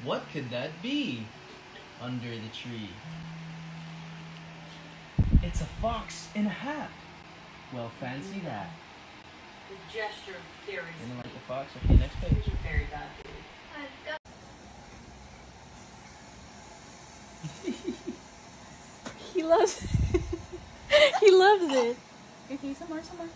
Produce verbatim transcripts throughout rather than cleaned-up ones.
What could that be under the tree? It's a fox in a hat. Well, fancy that. The gesture of fairies. You don't like the fox? Okay, next page. You're very bad, baby. He loves it. He loves it. Okay, some more, some more.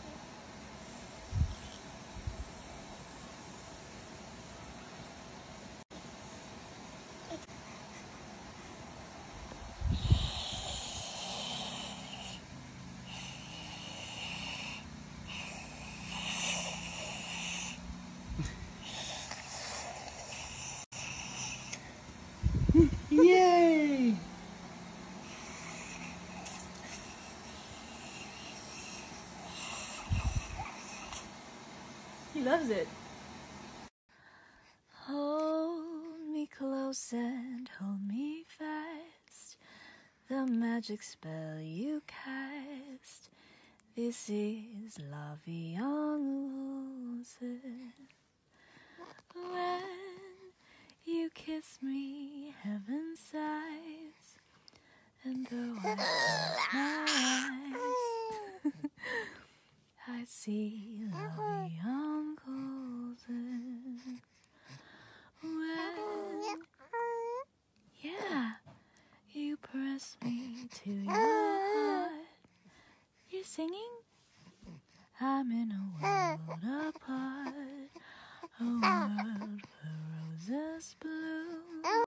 Yay! He loves it. Hold me close and hold me fast. The magic spell you cast. This is La Vie en Rose. When you kiss me, heaven sighs. And though I close my eyes, I see La Vie en Rose. When, yeah, you press me to your heart. You're singing? I'm in a world apart, a world where roses bloom.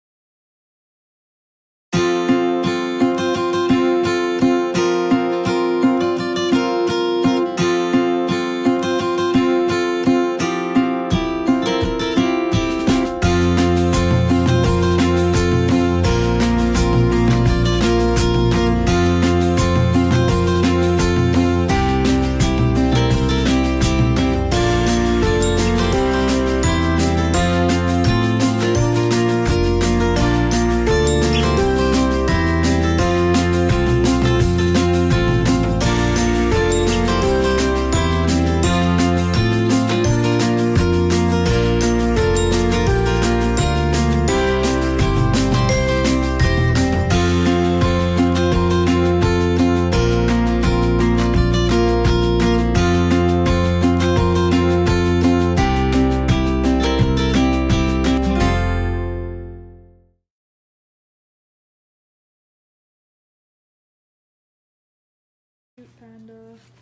Panda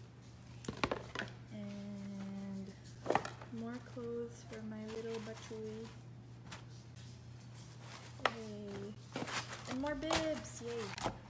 and more clothes for my little Bachui. Yay. And more bibs, yay.